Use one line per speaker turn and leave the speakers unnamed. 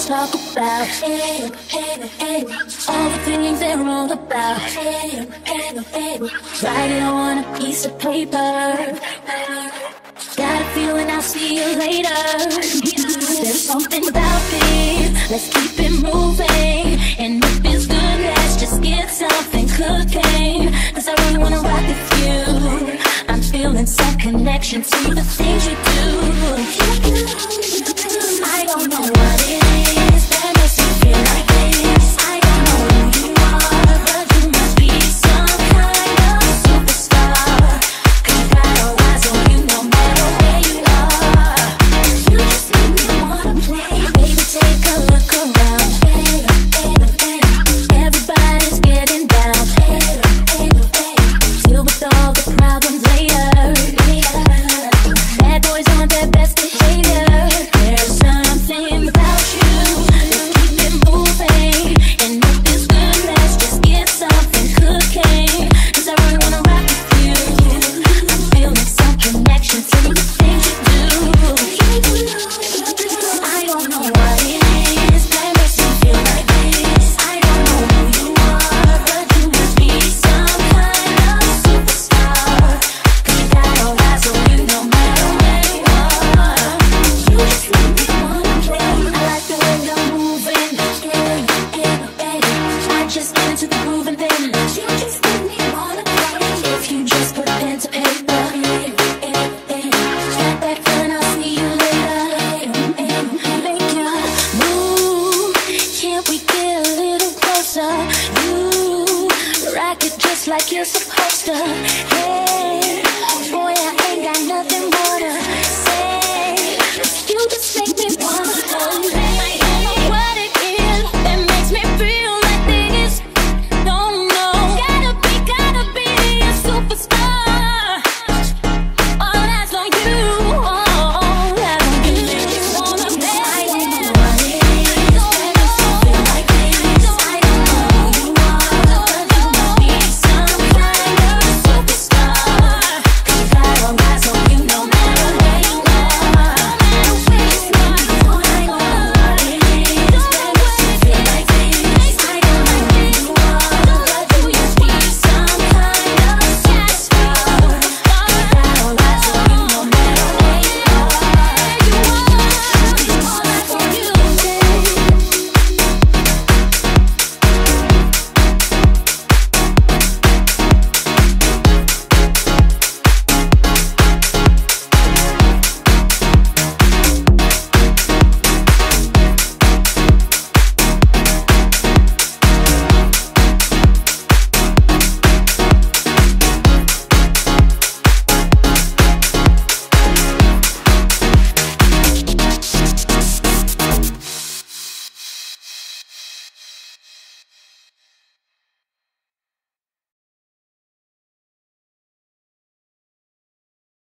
talk about. All the things they're all about. Write it on a piece of paper. Got a feeling I'll see you later. There's something about this, let's keep it moving. And if it's good, let's just get something cooking. Cause I really wanna rock with you. I'm feeling some connection to the things you do. I don't know what it is that makes me feel like this. I don't know who you are, but you must be some kind of superstar. Cause you got all eyes on you no matter where you are. You just make me wanna play. Baby, take a look around. Everybody's getting down. Deal with all the problems later. Bad boys on their best behavior. There's something about you. Let's keep it moving. And if it's good, let's just get something cooking. Cause I really wanna rock with you. I'm feeling some connection to the things you do. I don't know what it is that makes me feel like this. I don't know who you are, but you must be some kind of superstar. Cause you got all eyes on you no matter where you are. You just make me wanna play. I like the way you're moving. I just get into the groove and then you just make me wanna play. If you just put pen to paper, got that feeling, I'll see you later. Make ya move. Can't we get a little closer? You rock it just like you're supposed to.